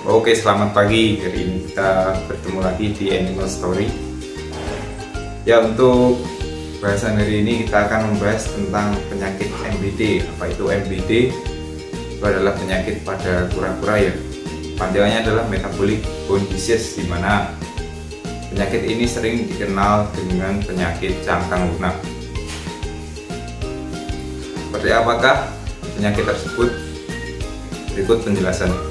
Oke, selamat pagi. Hari ini kita bertemu lagi di Animal Story. Ya, untuk bahasan hari ini kita akan membahas tentang penyakit MBD. Apa itu MBD? Itu adalah penyakit pada kura-kura ya. Panjangannya adalah metabolic bone disease, di mana penyakit ini sering dikenal dengan penyakit cangkang lunak. Seperti apakah penyakit tersebut? Berikut penjelasannya.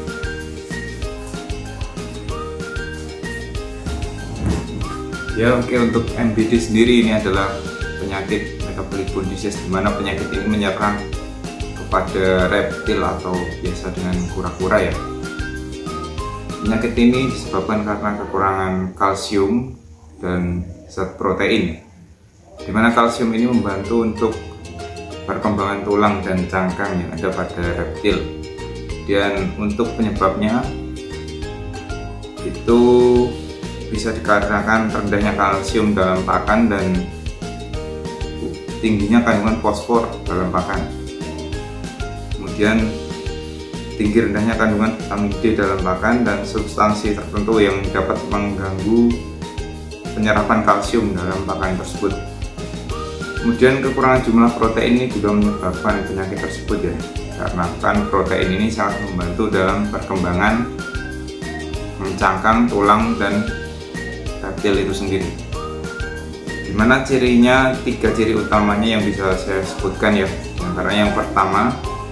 Ya, oke, untuk MBD sendiri ini adalah penyakit metabolic bone disease, di mana penyakit ini menyerang kepada reptil atau biasa dengan kura-kura ya. Penyakit ini disebabkan karena kekurangan kalsium dan zat protein, di mana kalsium ini membantu untuk perkembangan tulang dan cangkang yang ada pada reptil. Dan untuk penyebabnya itu bisa dikarenakan rendahnya kalsium dalam pakan dan tingginya kandungan fosfor dalam pakan. Kemudian tinggi rendahnya kandungan vitamin D dalam pakan dan substansi tertentu yang dapat mengganggu penyerapan kalsium dalam pakan tersebut. Kemudian kekurangan jumlah protein ini juga menyebabkan penyakit tersebut ya, karena kan protein ini sangat membantu dalam perkembangan cangkang, tulang, dan reptil itu sendiri. Dimana cirinya, 3 ciri utamanya yang bisa saya sebutkan ya. Karena yang pertama,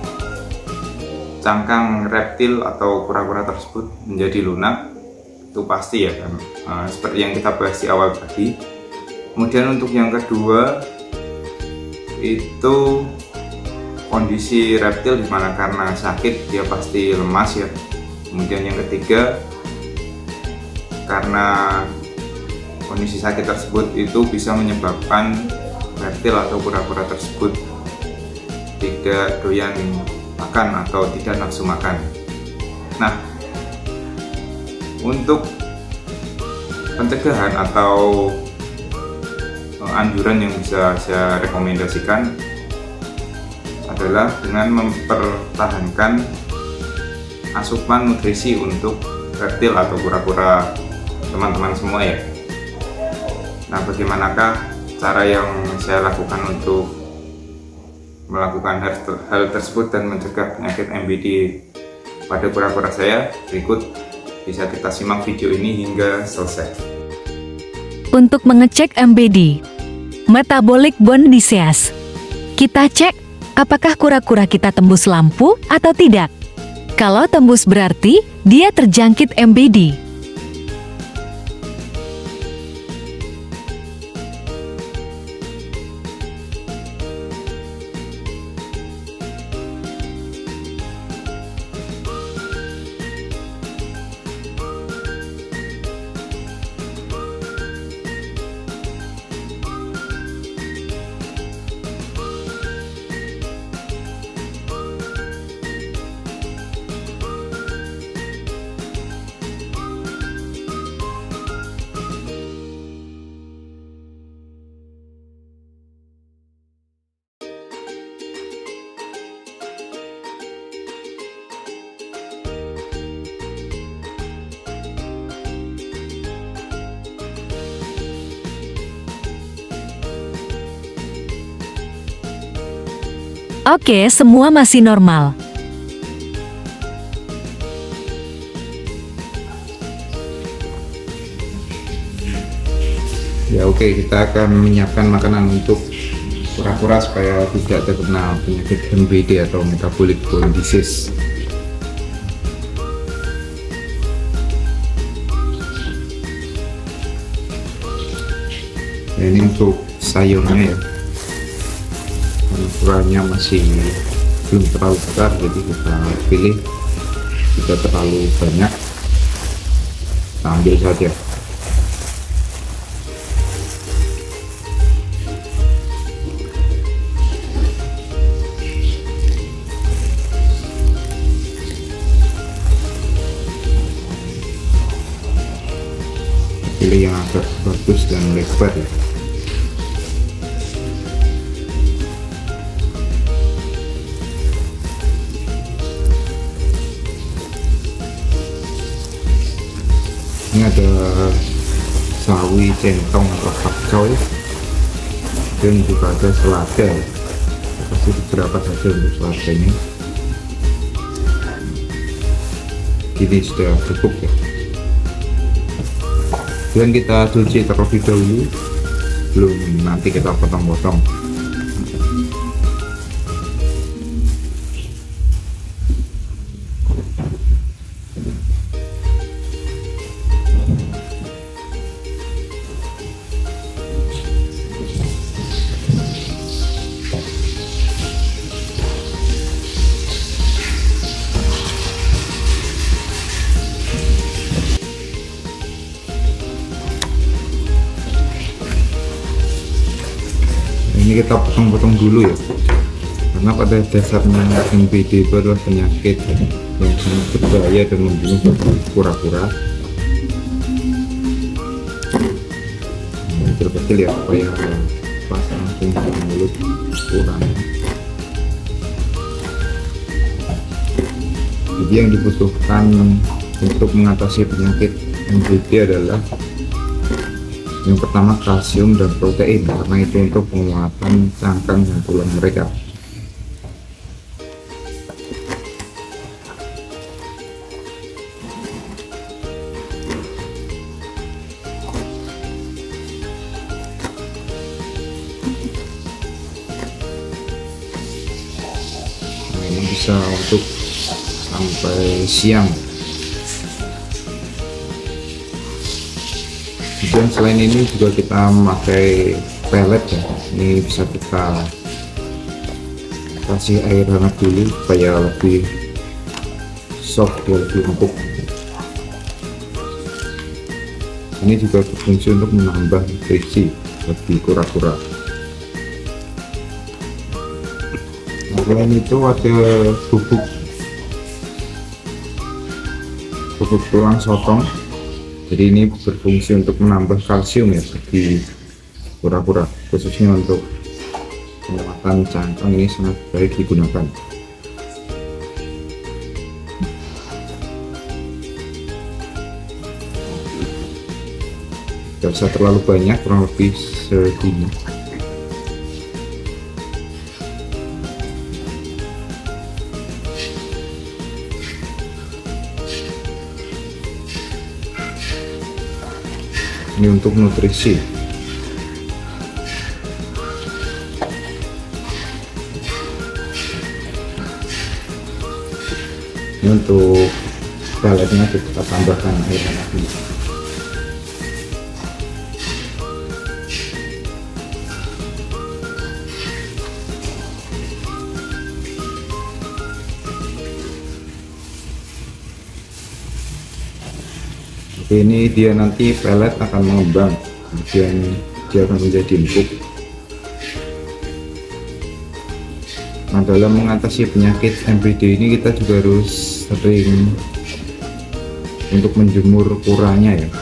cangkang reptil atau kura-kura tersebut menjadi lunak, itu pasti ya kan, seperti yang kita bahas di awal tadi. Kemudian untuk yang kedua itu kondisi reptil, dimana karena sakit dia pasti lemas ya. Kemudian yang ketiga, karena kondisi sakit tersebut itu bisa menyebabkan reptil atau kura-kura tersebut tidak doyan makan atau tidak nafsu makan. Nah, untuk pencegahan atau anjuran yang bisa saya rekomendasikan adalah dengan mempertahankan asupan nutrisi untuk reptil atau kura-kura teman-teman semua ya. Nah, bagaimanakah cara yang saya lakukan untuk melakukan hal tersebut dan mencegah penyakit MBD pada kura-kura saya? Berikut bisa kita simak video ini hingga selesai. Untuk mengecek MBD, metabolic bone disease, kita cek apakah kura-kura kita tembus lampu atau tidak. Kalau tembus berarti dia terjangkit MBD. Oke, semua masih normal. Ya, oke, kita akan menyiapkan makanan untuk kura-kura supaya tidak terkena penyakit MBD atau metabolic bone disease. Ya, ini untuk sayurnya ya. Ukurannya masih belum terlalu besar, jadi kita pilih tidak terlalu banyak, kita ambil saja. Pilih yang agak bagus dan lebar ya. Ini ada sawi, centong atau pakcoy, dan juga ada selada. Kasih beberapa saja untuk selada ini. Ini sudah cukup ya. Dan kita cuci terlebih dahulu, belum nanti kita potong-potong. Ini kita potong-potong dulu ya, karena pada dasarnya NPD itu adalah penyakit yang sangat berbahaya dan membunuh kura-kura. Kecil-kecil ya, supaya pas langsung ke mulut kurang. Jadi yang dibutuhkan untuk mengatasi penyakit NPD adalah yang pertama kalsium dan protein, karena itu untuk penguatan cangkang dan tulang mereka. Nah, ini bisa untuk sampai siang. Dan selain ini juga kita memakai pellet ya. Ini bisa kita kasih air hangat dulu supaya lebih soft ya, lebih empuk. Ini juga berfungsi untuk menambah nutrisi bagi kura-kura. Nah, selain itu ada bubuk tulang sotong. Jadi ini berfungsi untuk menambah kalsium ya bagi kura-kura, khususnya untuk penguatan cangkang. Ini sangat baik digunakan. Tidak usah terlalu banyak, kurang lebih segini. Ini untuk nutrisi. Ini untuk pelletnya kita tambahkan air hangat ini. Ini dia nanti pellet akan mengembang, kemudian dia akan menjadi empuk. Nah, dalam mengatasi penyakit NPD ini kita juga harus sering untuk menjemur kuranya ya.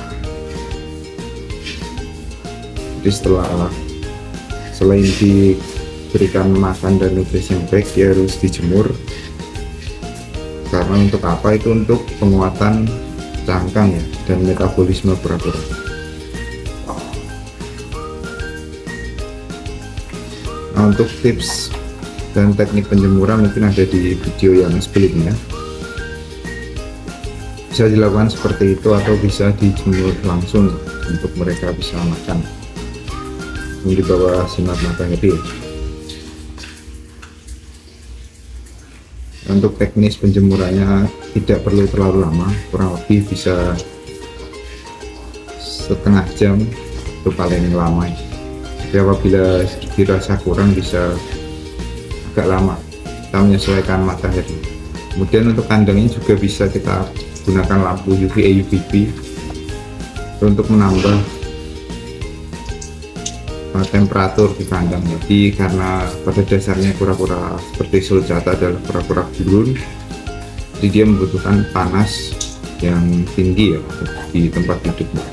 Jadi selain diberikan makan dan nutrisi yang baik, dia harus dijemur. Karena untuk apa? Itu untuk penguatan cangkang ya dan metabolisme kura-kura. Nah, untuk tips dan teknik penjemuran mungkin ada di video yang sebelumnya. Bisa dilakukan seperti itu atau bisa dijemur langsung untuk mereka bisa makan di bawah sinar matahari. Untuk teknis penjemurannya tidak perlu terlalu lama, kurang lebih bisa setengah jam itu paling lama. Jadi apabila dirasa kurang bisa agak lama, kita menyesuaikan matahari. Kemudian untuk kandangnya juga bisa kita gunakan lampu UVA UVB untuk menambah temperatur di kandang. Jadi karena pada dasarnya kura-kura seperti sulcata adalah kura-kura gurun, jadi dia membutuhkan panas yang tinggi ya di tempat hidupnya.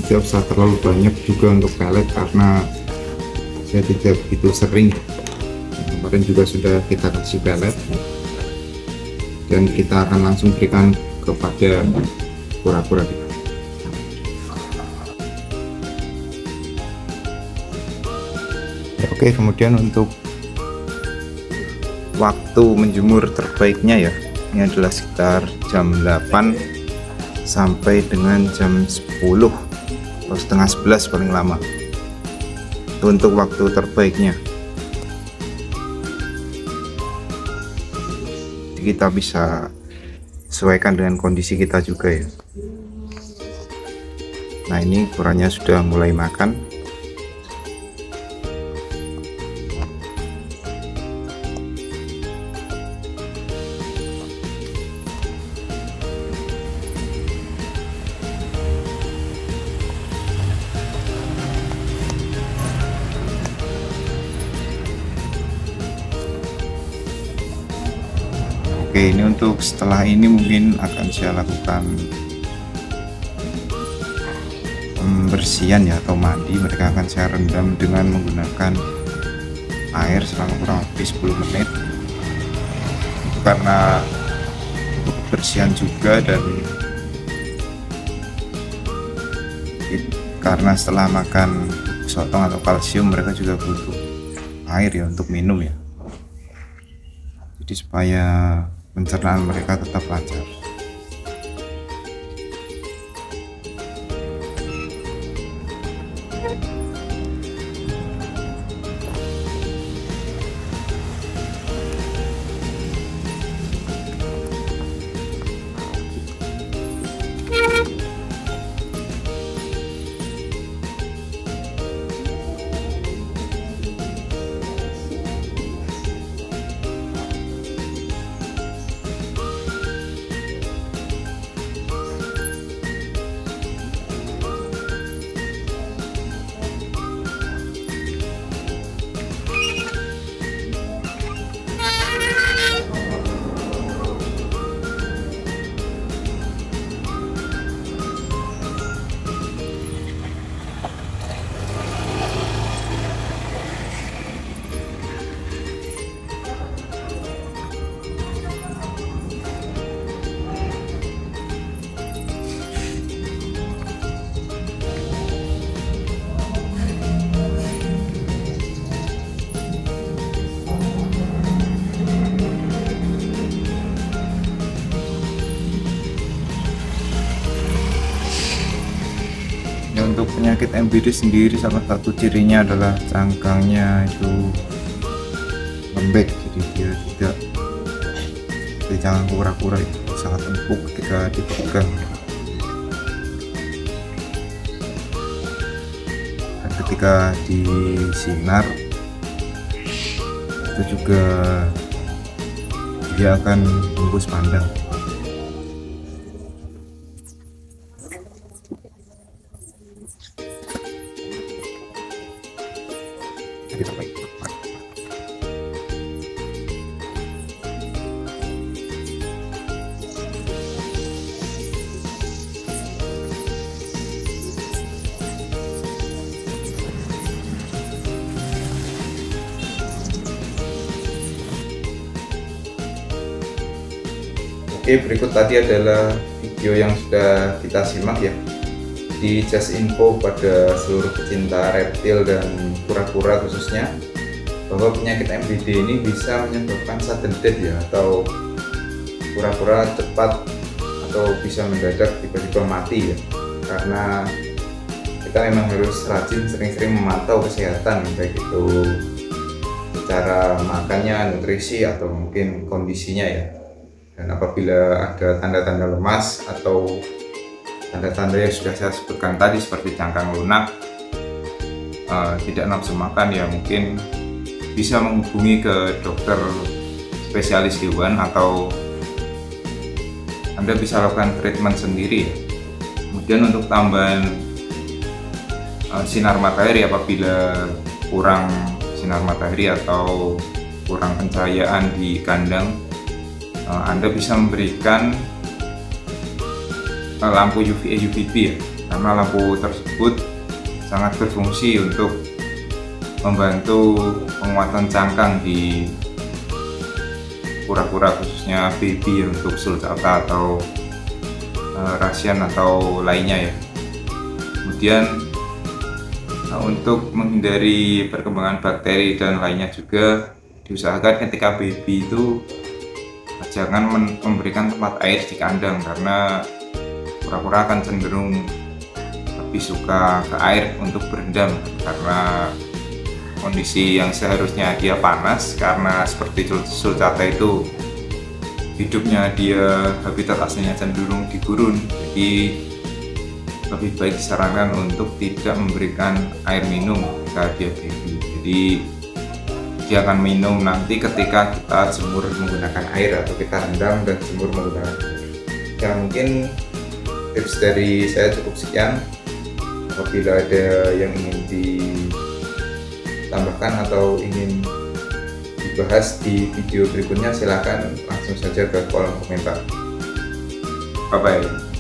tidak usah terlalu banyak juga untuk pelet karena saya tidak begitu sering. Kemarin juga sudah kita kasih pelet dan kita akan langsung berikan kepada kura-kura kita. Oke, kemudian untuk waktu menjemur terbaiknya ya, ini adalah sekitar jam 8 sampai dengan jam 10 atau setengah 11 paling lama. Itu untuk waktu terbaiknya. Jadi kita bisa sesuaikan dengan kondisi kita juga ya. Nah, ini kuranya sudah mulai makan. Oke, ini untuk setelah ini mungkin akan saya lakukan pembersihan ya, atau mandi. Mereka akan saya rendam dengan menggunakan air selama kurang lebih 10 menit. Itu karena untuk kebersihan juga, dan karena setelah makan sotong atau kalsium mereka juga butuh air ya untuk minum ya. Jadi supaya pencernaan mereka tetap lancar. Untuk penyakit MBD sendiri, salah satu cirinya adalah cangkangnya itu lembek, jadi dia tidak seperti cangkang kura-kura itu sangat empuk ketika dipegang, dan ketika disinar itu juga dia akan tembus pandang. Kita baik. Oke, berikut tadi adalah video yang sudah kita simak ya. Di just info pada seluruh pecinta reptil dan kura-kura khususnya, bahwa penyakit MBD ini bisa menyebabkan sudden death ya, atau kura-kura cepat atau bisa mendadak tiba-tiba mati ya, karena kita memang harus rajin sering-sering memantau kesehatan, baik itu secara makannya, nutrisi, atau mungkin kondisinya ya. Dan apabila ada tanda-tanda lemas atau tanda-tanda yang sudah saya sebutkan tadi seperti cangkang lunak, tidak nafsu makan, ya mungkin bisa menghubungi ke dokter spesialis hewan, atau Anda bisa lakukan treatment sendiri ya. Kemudian untuk tambahan sinar matahari, apabila kurang sinar matahari atau kurang pencahayaan di kandang, Anda bisa memberikan lampu UVA UVB ya, karena lampu tersebut sangat berfungsi untuk membantu penguatan cangkang di kura-kura, khususnya baby untuk sulcata atau Russian atau lainnya ya. Kemudian untuk menghindari perkembangan bakteri dan lainnya juga diusahakan ketika baby itu jangan memberikan tempat air di kandang, karena kura-kura akan cenderung lebih suka ke air untuk berendam, karena kondisi yang seharusnya dia panas, karena seperti sulcata itu hidupnya dia habitat aslinya cenderung di gurun, jadi lebih baik disarankan untuk tidak memberikan air minum ketika dia baby. Jadi dia akan minum nanti ketika kita jemur menggunakan air atau kita rendam dan jemur menggunakan air. Ya mungkin tips dari saya cukup sekian. Apabila ada yang ingin ditambahkan atau ingin dibahas di video berikutnya, silakan langsung saja ke kolom komentar. Bye bye.